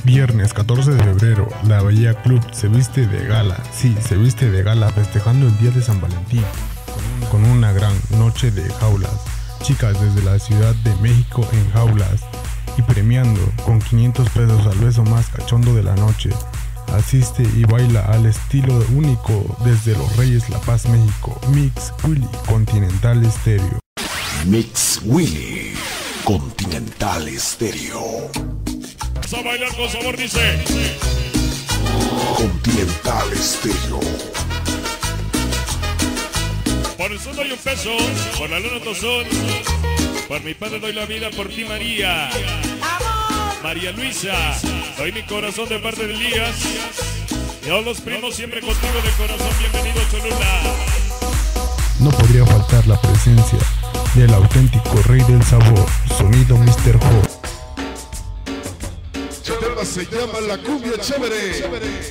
Viernes 14 de febrero, la Bahía Club se viste de gala. Sí, se viste de gala festejando el día de San Valentín con una gran noche de jaulas. Chicas desde la Ciudad de México en jaulas y premiando con 500 pesos al beso más cachondo de la noche. Asiste y baila al estilo único desde Los Reyes, La Paz, México. Mix Willy Continental Stereo. Mix Willy Continental Stereo. Vamos a bailar con sabor, dice Continental Stereo. Por el sol doy un peso, por la luna tozón. Por mi padre doy la vida, por ti María. María Luisa, doy mi corazón de parte de Elías. Y a los primos siempre contigo de corazón, bienvenido Cholula. No podría faltar la presencia del auténtico rey del sabor, sonido Mr. Ho. Se llama la cumbia chévere.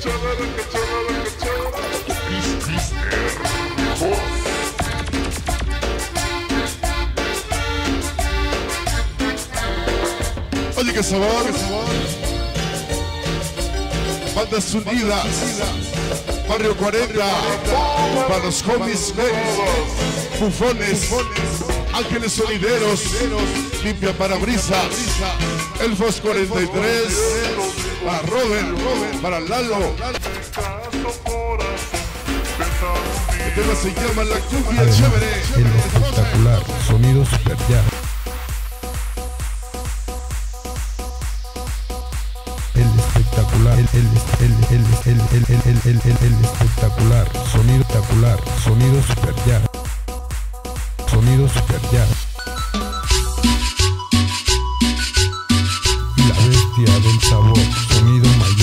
Oye, qué sabor. Bandas unidas. Barrio 40. Para los homies, bufones, ángeles sonideros, limpia parabrisas, Elfos 43, para Robert, para Lalo. El tema se llama la cumbia Además, chévere. el espectacular sonido Super Jazz. El espectacular, el espectacular sonido Super Jazz. Sonido Super Jazz. Y la bestia del sabor, sonido mayor.